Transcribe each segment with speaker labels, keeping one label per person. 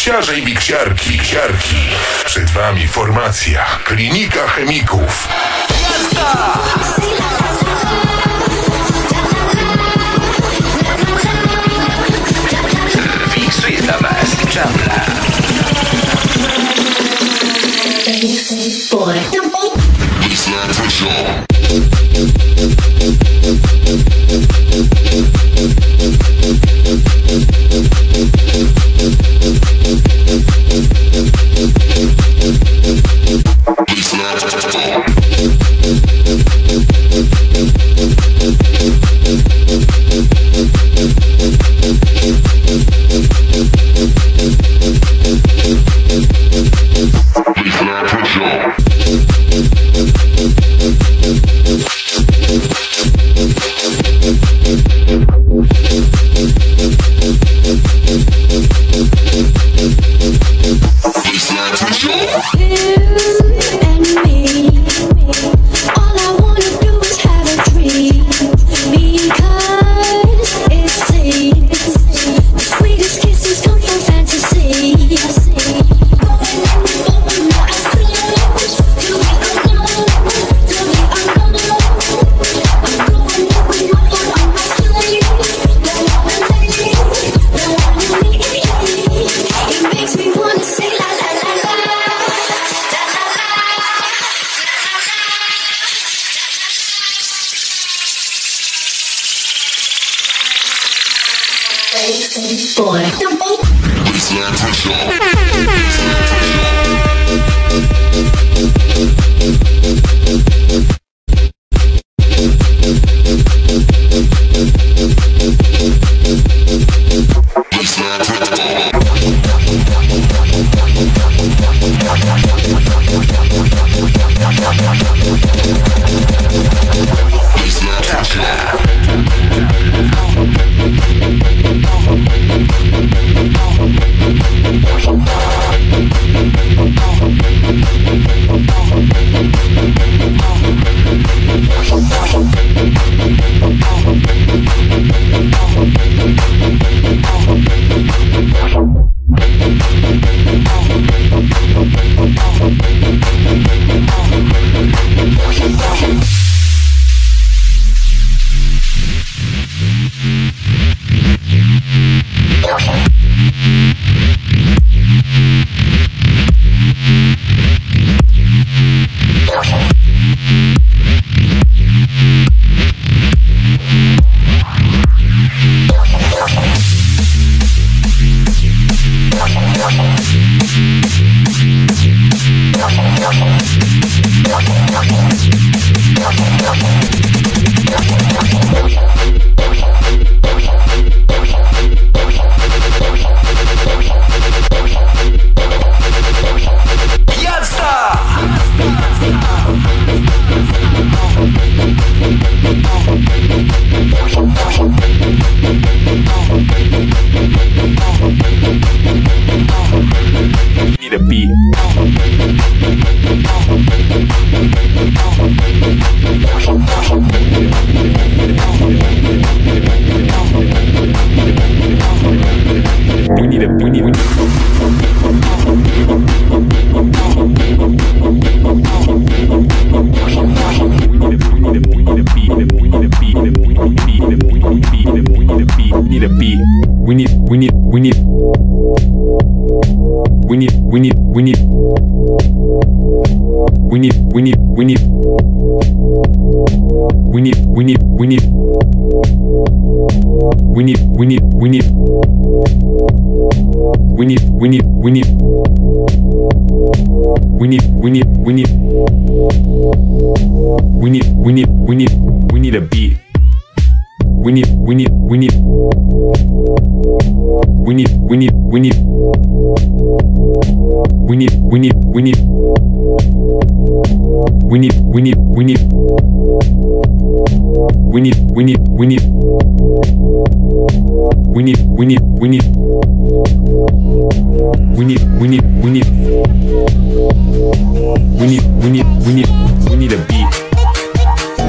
Speaker 1: Miksiarze i miksiarki. Przed wami formacja Klinika Chemików.
Speaker 2: Jazda! Miksuje dla was Czapla.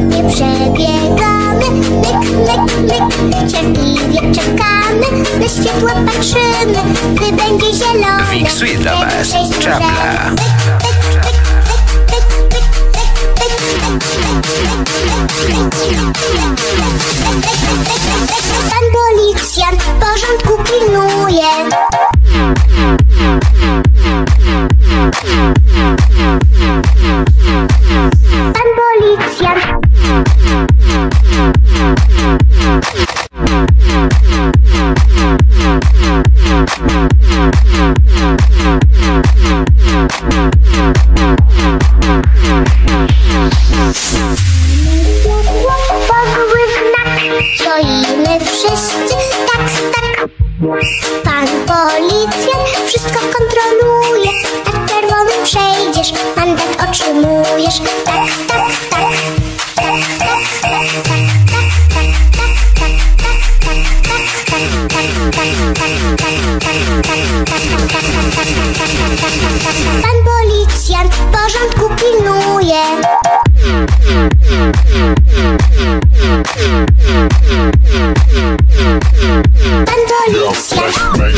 Speaker 3: ładnie przebiegamy. Myk, myk, myk, cierpliwie czekamy. Na światła patrzymy, gdy będzie zielone.
Speaker 2: Fiksuje dla was Czapla. Pan policjant porządku pilnuje. Pan policjant. Podły znak, stoimy wszyscy, tak, tak. Pan policjant wszystko kontroluje. Jak czerwonym przejdziesz, mandat otrzymujesz. Tak, tak, tak. Pan policjant porządku pilnuje. Pan policjant.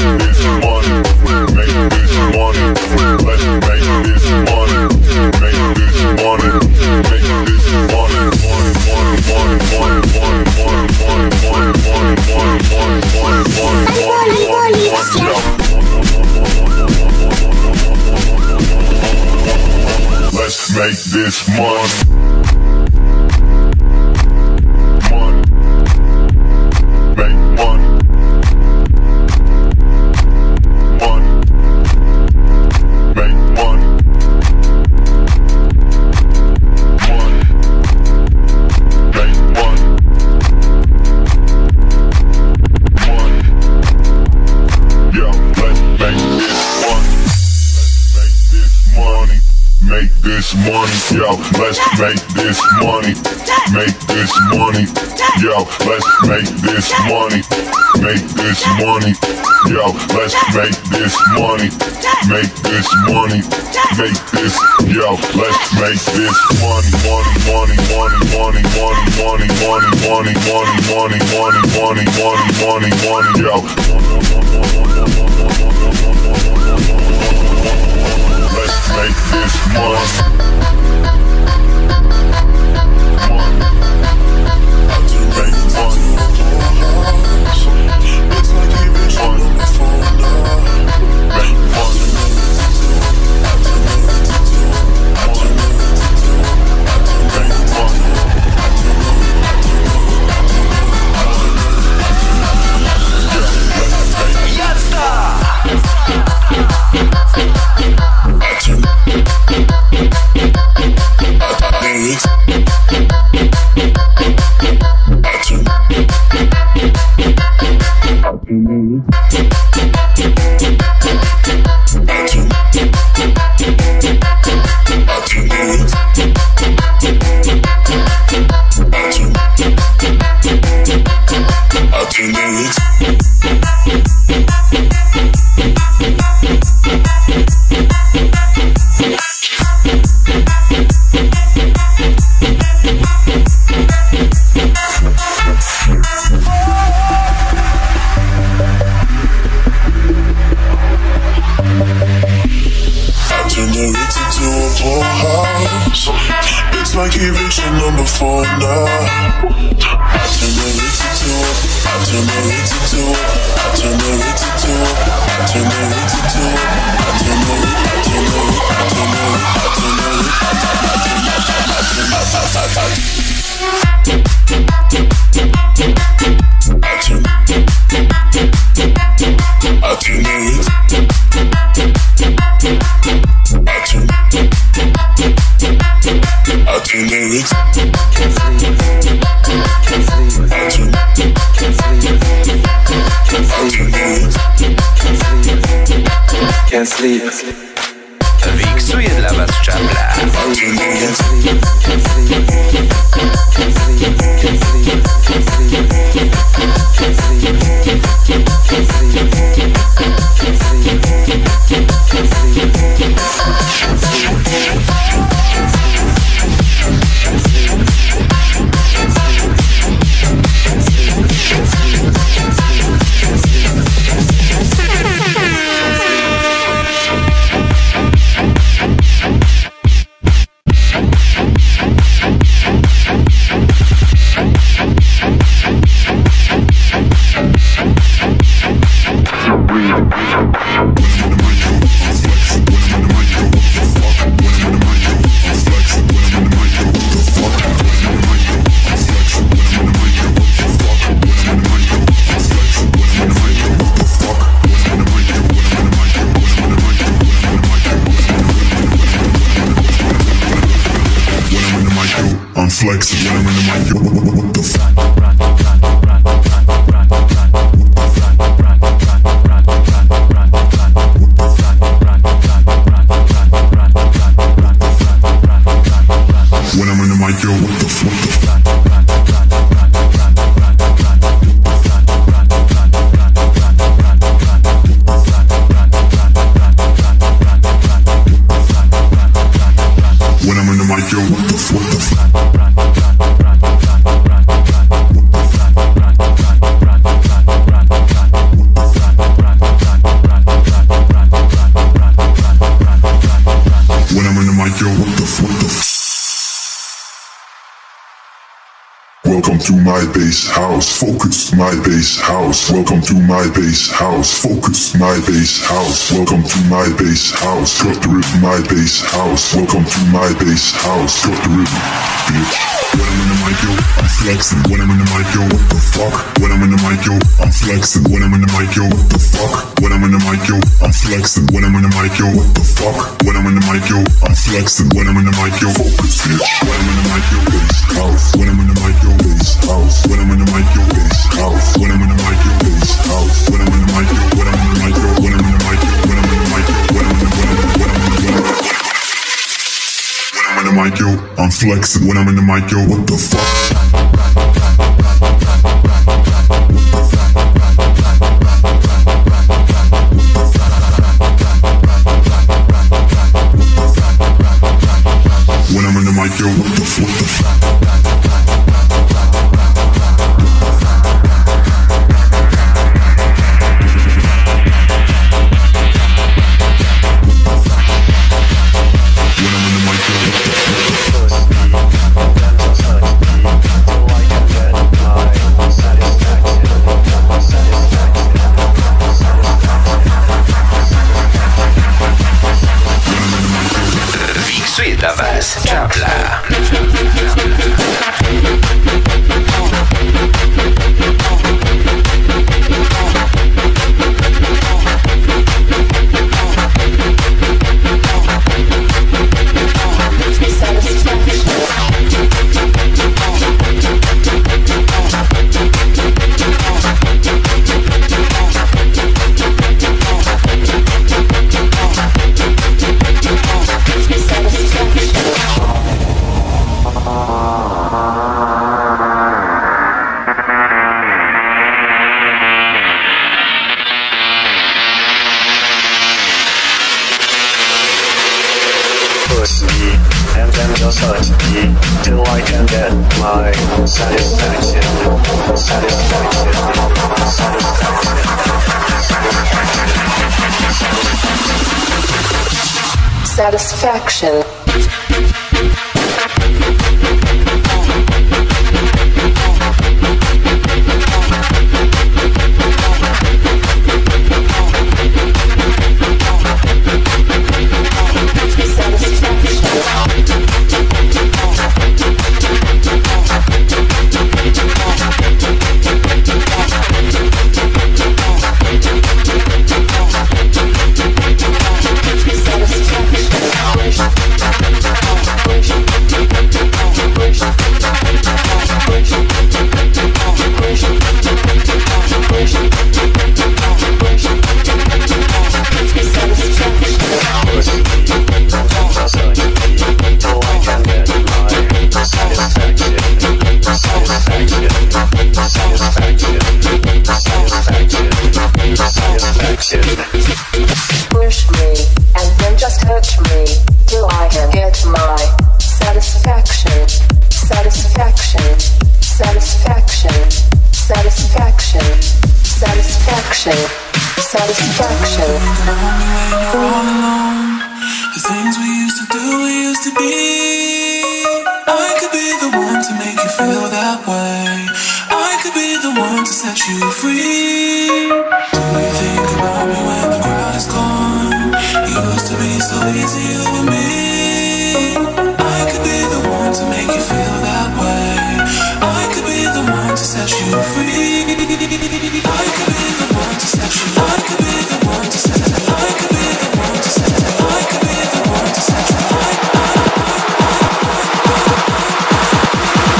Speaker 1: Let's make this money. Money, yo, let's make this money. Make this money, yo, let's make this money. Make this money, yo, let's make this money. Make this money, make this, yo, let's make this money. Money, money, money, money, money, money, money, money, money, money, money, money, money, money, yo. Let's make this money.
Speaker 4: It's like eviction number 4 now. I turn the Ritzy to it. I turn the Ritzy to it. I turn the Ritzy to it. I turn the Ritzy to it. I turn the Ritzy. I turn the Ritzy. I turn the Ritzy.
Speaker 5: Can't sleep.
Speaker 2: Wiksuje dla was Czapla.
Speaker 4: flexing when I'm in the mic, yo, what the fuck? When I'm in the mic, yo, what the fuck? When I'm in the mic, yo, what the fuck? When I'm in the mic, yo, what the fuck? Welcome to my bass house, focus, my bass house. Welcome to my bass house, focus, my bass house. Welcome to my bass house, cut the rhythm, my bass house. Welcome to my bass house, cut the rhythm, bitch. When I'm in the mic, yo, I'm flexing. When I'm in the mic, yo, what the fuck? When I'm in the mic, yo, I'm flexing. When I'm in the mic, yo, what the fuck? When I'm in the mic, yo, I'm flexing. When I'm in the mic, yo, what the fuck? When I'm in the mic, yo, I'm flexing. When I'm in the mic, yo, focus, bitch. When I'm in the mic, yo, bass house. When I'm in the mic, yo, bass house. When I'm in the mic, yo, bass house. When I'm in the mic, yo, bass house. When I'm in the mic, yo, when I'm in the mic, yo, when I'm in the mic, yo, when I'm in the mic, yo, when I'm in the mic, yo, I'm flexing. When I'm in the mic, yo, what the fuck? When I'm in the mic, yo, what the fuck?
Speaker 2: Miksuje dla was Czapla.
Speaker 5: And then just hurt me till I can get my satisfaction. Satisfaction. Satisfaction.
Speaker 6: Satisfaction. Push me and then just touch me till I can get my satisfaction. Satisfaction. Satisfaction. Satisfaction. Satisfaction. Satisfaction.
Speaker 7: You're all alone. The things we used to do, we used to be. I could be the one to make you feel that way. I could be the one to set you free. Do you think about me when the crowd is gone? It used to be so easy, you and me. I could be the one to make you feel that way. I could be the one to set you free. I could be the one to set you. I could be the one to set. I could be the one to set. I could be the one to set you.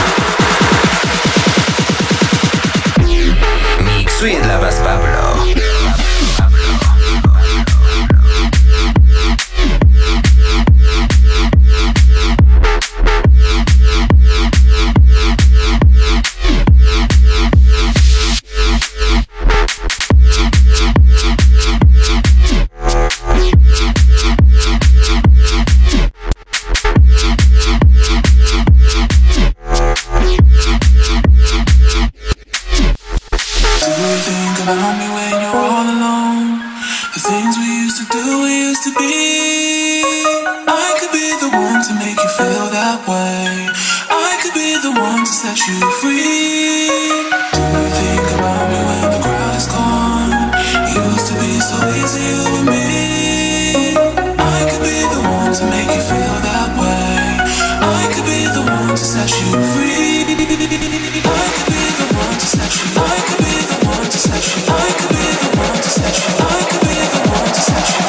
Speaker 7: things we used to do, we used to be. I could be the one to make you feel that way. I could be the one to set you free. Do you think about me when the crowd is gone? It used to be so easy, you and me. I could be the one to make you feel that way. I could be the one to set you free. I could be the one to set you. I could be the one to set you. I could be the one to set you. I could be the one to set you.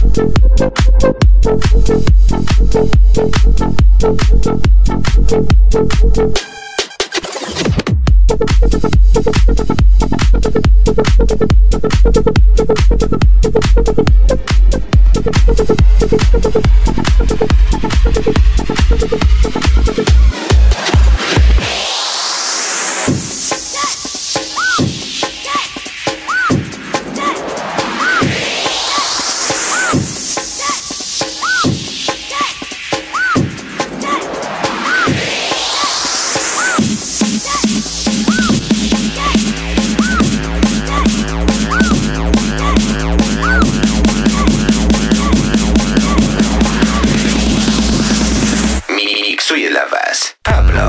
Speaker 2: Miksuje dla was Pablo.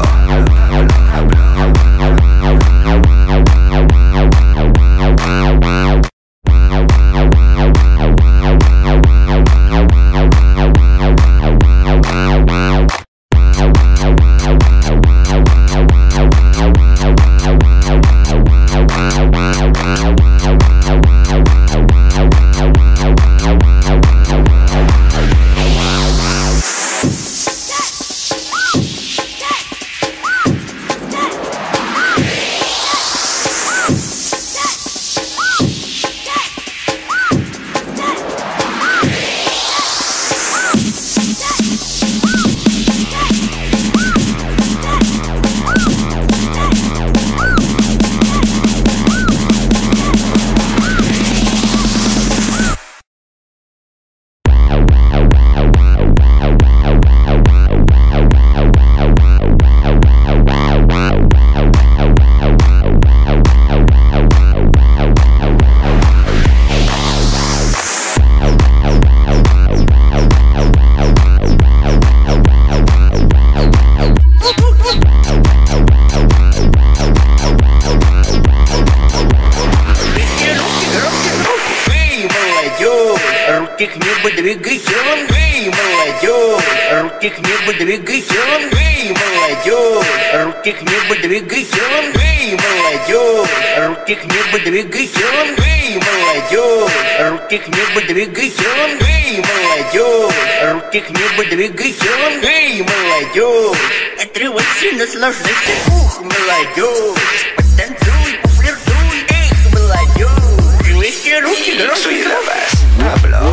Speaker 8: Руки к небу двигай телом, эй, молодежь. Руки к небу двигай телом, эй, молодежь. Руки к небу двигай телом, эй, молодежь. Руки к небу двигай телом, эй, молодежь. Руки к небу двигай телом, эй, молодежь. Руки к небу двигай телом, эй, молодежь. Отрывайся, наслаждайся, ух, молодежь. Потанцуй, пофлиртуй, эх, молодежь. Живите руки,
Speaker 2: Miksuje dla was Pablo.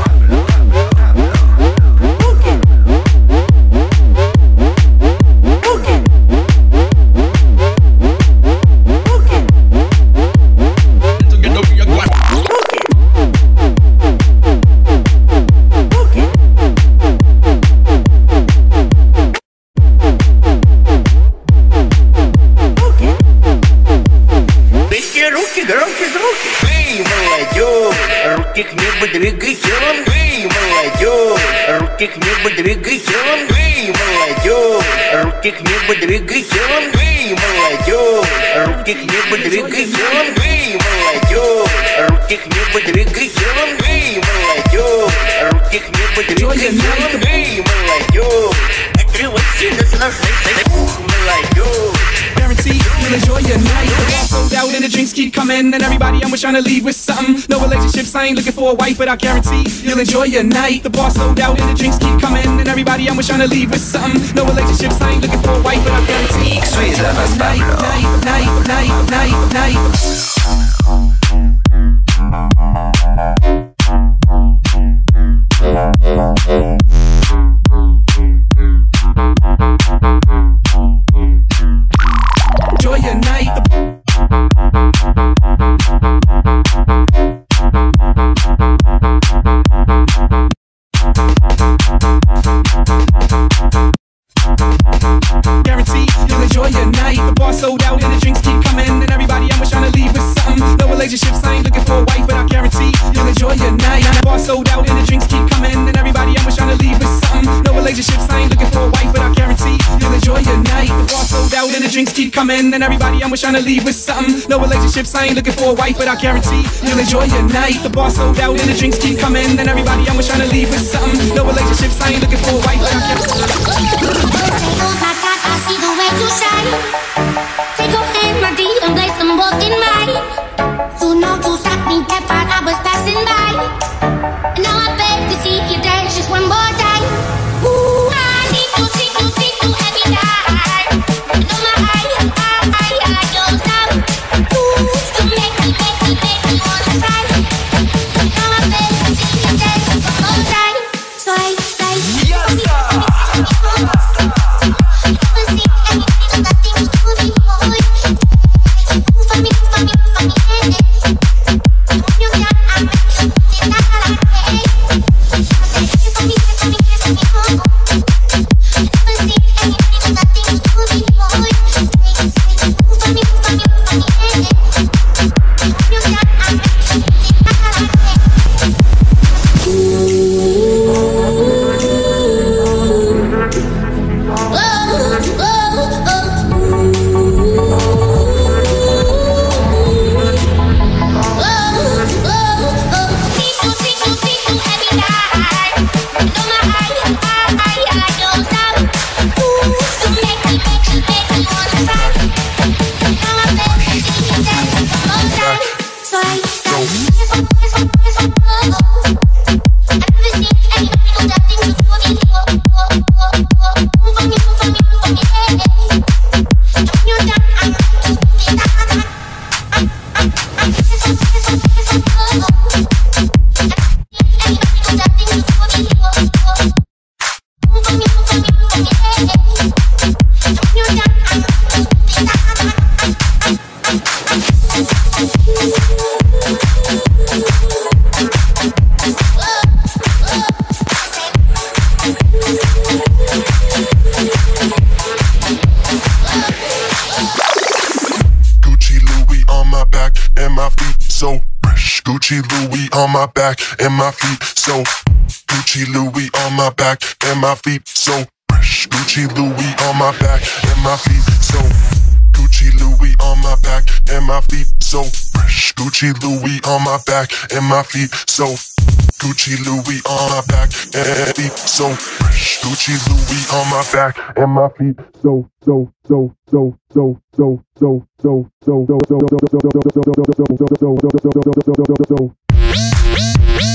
Speaker 8: Громче звуки, эй, молодежь. Руки к небу двигай телом, эй, молодежь. Руки к небу двигай телом, эй, молодежь. Руки к небу двигай телом, эй, молодежь. Руки к небу двигай телом, эй, молодежь. Руки к небу двигай телом, эй, молодежь. Руки к небу двигай телом, эй, молодежь. Отрывайся, наслаждайся, ух, молодежь.
Speaker 9: Guarantee you'll enjoy your night. The bar sold out and the drinks keep coming, and everybody I'm trying to leave with something. No relationships, I ain't looking for a wife, but I guarantee you'll enjoy your night. The bar sold out and the drinks keep coming, and everybody I'm trying to leave with something. No relationships, I ain't looking for a wife, but I guarantee.
Speaker 2: Miksuje dla was
Speaker 9: Night,
Speaker 2: Pablo.
Speaker 9: night, night, night, night, night. Enjoy your night. Guarantee you'll enjoy your night. The bar sold out and the drinks keep coming, and everybody I'm trying to leave with something. No relationships, I ain't looking for a wife, but I guarantee you'll enjoy your night. The bar sold out and the drinks keep coming, and everybody I'm trying to leave with something. No relationships, I ain't looking for a wife, but I guarantee you'll enjoy your night. The bar sold out and the drinks keep coming, and everybody I'm trying to leave with something. No relationships, I ain't looking for a wife, but I guarantee you'll enjoy your night. The bar sold out and the drinks keep coming, and everybody I'm trying to leave with something. No relationships, I ain't looking for a wife, but I guarantee.
Speaker 3: Oh my God, I see the way you shine. Take your hand, my dear, and place them both in mine. You know you shot me dead while I was passing by. Now I beg to see
Speaker 4: on my back and my feet so Gucci Louis on my back and my feet so fresh. Gucci Louis on my back and my feet so Gucci Louis on my back and my feet so fresh. Gucci Louis on my back and my feet so Gucci Louis on my back and feet so fresh. Gucci Louis on my back and my feet so so